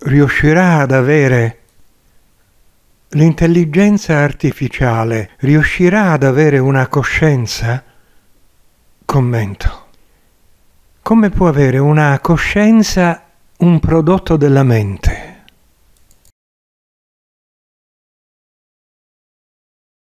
riuscirà ad avere l'intelligenza artificiale, riuscirà ad avere una coscienza? Commento. Come può avere una coscienza un prodotto della mente?